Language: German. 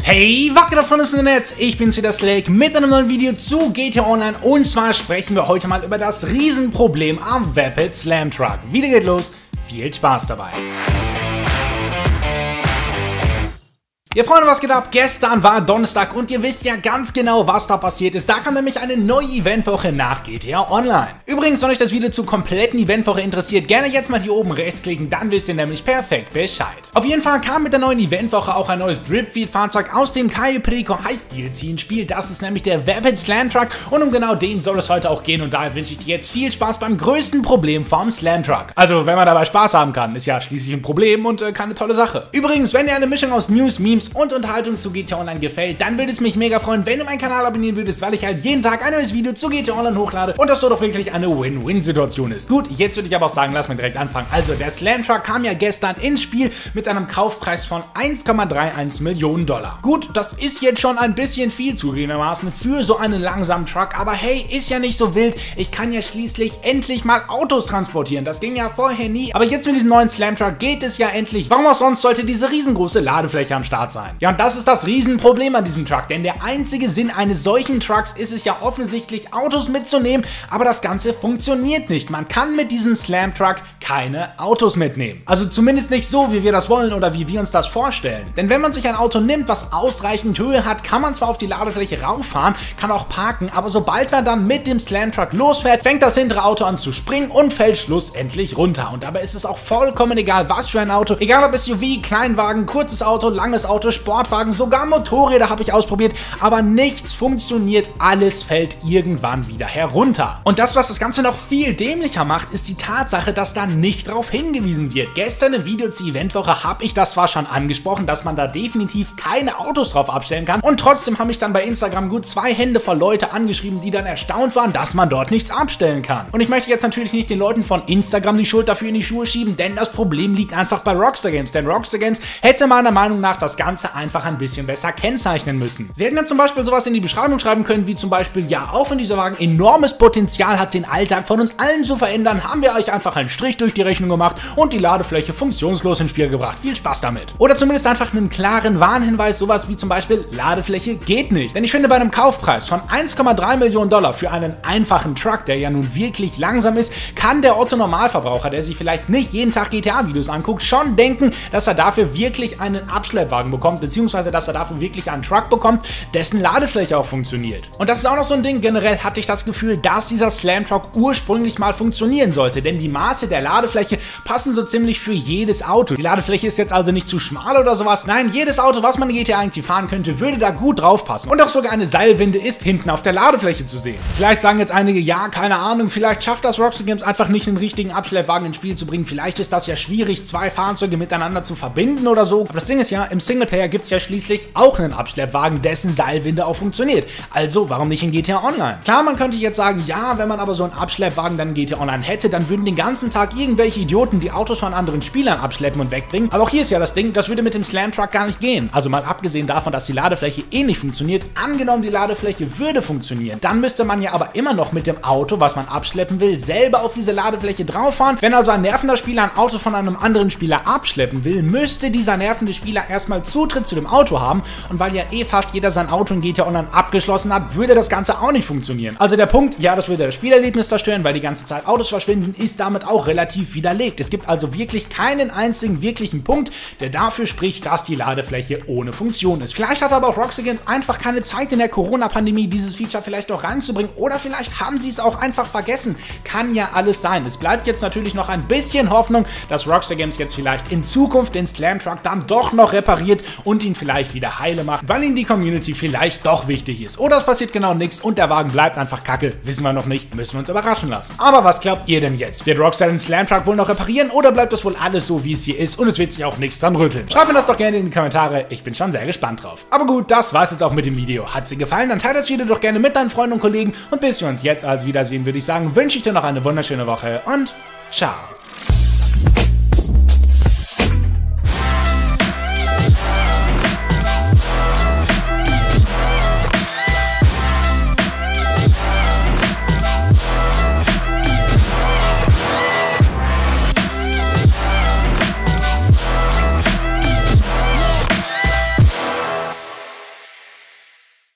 Hey, was geht ab von dem Netz? Ich bin's wieder Slake mit einem neuen Video zu GTA Online und zwar sprechen wir heute mal über das Riesenproblem am Vapid Slam Truck. Wieder geht los, viel Spaß dabei! Ja Freunde, was geht ab? Gestern war Donnerstag und ihr wisst ja ganz genau, was da passiert ist. Da kam nämlich eine neue Eventwoche nach GTA Online. Übrigens, wenn euch das Video zur kompletten Eventwoche interessiert, gerne jetzt mal hier oben rechts klicken, dann wisst ihr nämlich perfekt Bescheid. Auf jeden Fall kam mit der neuen Eventwoche auch ein neues Drip-Feed-Fahrzeug aus dem Cayo Perico Heist DLC ins Spiel. Das ist nämlich der Vapid Slam Truck und um genau den soll es heute auch gehen und daher wünsche ich dir jetzt viel Spaß beim größten Problem vom Slam Truck. Also, wenn man dabei Spaß haben kann, ist ja schließlich ein Problem und keine tolle Sache. Übrigens, wenn dir eine Mischung aus News, Memes und Unterhaltung zu GTA Online gefällt, dann würde es mich mega freuen, wenn du meinen Kanal abonnieren würdest, weil ich halt jeden Tag ein neues Video zu GTA Online hochlade und das so doch wirklich eine Win-Win-Situation ist. Gut, jetzt würde ich aber auch sagen, lass mal direkt anfangen. Also, der Slam Truck kam ja gestern ins Spiel mit einem Kaufpreis von 1,31 Millionen $. Gut, das ist jetzt schon ein bisschen viel zugegebenermaßen für so einen langsamen Truck, aber hey, ist ja nicht so wild. Ich kann ja schließlich endlich mal Autos transportieren. Das ging ja vorher nie, aber jetzt mit diesem neuen Slam Truck geht es ja endlich. Warum auch sonst sollte diese riesengroße Ladefläche am Start sein? Ja, und das ist das Riesenproblem an diesem Truck, denn der einzige Sinn eines solchen Trucks ist es ja offensichtlich, Autos mitzunehmen, aber das Ganze funktioniert nicht. Man kann mit diesem Slam Truck keine Autos mitnehmen. Also zumindest nicht so, wie wir das wollen oder wie wir uns das vorstellen. Denn wenn man sich ein Auto nimmt, was ausreichend Höhe hat, kann man zwar auf die Ladefläche rauffahren, kann auch parken, aber sobald man dann mit dem Slam Truck losfährt, fängt das hintere Auto an zu springen und fällt schlussendlich runter. Und dabei ist es auch vollkommen egal, was für ein Auto, egal ob SUV, Kleinwagen, kurzes Auto, langes Auto, Sportwagen, sogar Motorräder habe ich ausprobiert, aber nichts funktioniert, alles fällt irgendwann wieder herunter. Und das, was das Ganze noch viel dämlicher macht, ist die Tatsache, dass da nicht drauf hingewiesen wird. Gestern im Video zur Eventwoche habe ich das zwar schon angesprochen, dass man da definitiv keine Autos drauf abstellen kann und trotzdem haben mich dann bei Instagram gut 2 Hände voll Leute angeschrieben, die dann erstaunt waren, dass man dort nichts abstellen kann. Und ich möchte jetzt natürlich nicht den Leuten von Instagram die Schuld dafür in die Schuhe schieben, denn das Problem liegt einfach bei Rockstar Games, denn Rockstar Games hätte meiner Meinung nach das Ganze einfach ein bisschen besser kennzeichnen müssen. Sie hätten ja zum Beispiel sowas in die Beschreibung schreiben können, wie zum Beispiel, ja, auch wenn dieser Wagen enormes Potenzial hat, den Alltag von uns allen zu verändern, haben wir euch einfach einen Strich durch die Rechnung gemacht und die Ladefläche funktionslos ins Spiel gebracht. Viel Spaß damit. Oder zumindest einfach einen klaren Warnhinweis, sowas wie zum Beispiel, Ladefläche geht nicht. Denn ich finde, bei einem Kaufpreis von 1,3 Millionen $ für einen einfachen Truck, der ja nun wirklich langsam ist, kann der Otto-Normalverbraucher, der sich vielleicht nicht jeden Tag GTA-Videos anguckt, schon denken, dass er dafür wirklich einen Abschleppwagen bekommt, beziehungsweise dass er dafür wirklich einen Truck bekommt, dessen Ladefläche auch funktioniert. Und das ist auch noch so ein Ding, generell hatte ich das Gefühl, dass dieser Slam Truck ursprünglich mal funktionieren sollte, denn die Maße der Ladefläche passen so ziemlich für jedes Auto. Die Ladefläche ist jetzt also nicht zu schmal oder sowas, nein, jedes Auto, was man in GTA eigentlich fahren könnte, würde da gut drauf passen. Und auch sogar eine Seilwinde ist hinten auf der Ladefläche zu sehen. Vielleicht sagen jetzt einige, ja, keine Ahnung, vielleicht schafft das Rockstar Games einfach nicht, einen richtigen Abschleppwagen ins Spiel zu bringen, vielleicht ist das ja schwierig, 2 Fahrzeuge miteinander zu verbinden oder so. Aber das Ding ist ja, im Singleplayer gibt es ja schließlich auch einen Abschleppwagen, dessen Seilwinde auch funktioniert. Also, warum nicht in GTA Online? Klar, man könnte jetzt sagen, ja, wenn man aber so einen Abschleppwagen dann in GTA Online hätte, dann würden den ganzen Tag irgendwelche Idioten die Autos von anderen Spielern abschleppen und wegbringen. Aber auch hier ist ja das Ding, das würde mit dem Slam Truck gar nicht gehen. Also mal abgesehen davon, dass die Ladefläche eh nicht funktioniert, angenommen die Ladefläche würde funktionieren, dann müsste man ja aber immer noch mit dem Auto, was man abschleppen will, selber auf diese Ladefläche drauf fahren. Wenn also ein nervender Spieler ein Auto von einem anderen Spieler abschleppen will, müsste dieser nervende Spieler erstmal Zutritt zu dem Auto haben und weil ja eh fast jeder sein Auto in GTA Online abgeschlossen hat, würde das Ganze auch nicht funktionieren. Also der Punkt, ja, das würde das Spielerlebnis zerstören, weil die ganze Zeit Autos verschwinden, ist damit auch relativ widerlegt. Es gibt also wirklich keinen einzigen wirklichen Punkt, der dafür spricht, dass die Ladefläche ohne Funktion ist. Vielleicht hat aber auch Rockstar Games einfach keine Zeit in der Corona-Pandemie, dieses Feature vielleicht auch reinzubringen oder vielleicht haben sie es auch einfach vergessen. Kann ja alles sein. Es bleibt jetzt natürlich noch ein bisschen Hoffnung, dass Rockstar Games jetzt vielleicht in Zukunft den Slam Truck dann doch noch repariert und ihn vielleicht wieder heile macht, weil ihnen die Community vielleicht doch wichtig ist. Oder es passiert genau nichts und der Wagen bleibt einfach kacke. Wissen wir noch nicht, müssen wir uns überraschen lassen. Aber was glaubt ihr denn jetzt? Wird Rockstar den Slam Truck wohl noch reparieren oder bleibt das wohl alles so, wie es hier ist und es wird sich auch nichts dran rütteln? Schreibt mir das doch gerne in die Kommentare, ich bin schon sehr gespannt drauf. Aber gut, das war's jetzt auch mit dem Video. Hat es dir gefallen? Dann teilt das Video doch gerne mit deinen Freunden und Kollegen und bis wir uns jetzt als wiedersehen, würde ich sagen, wünsche ich dir noch eine wunderschöne Woche und ciao.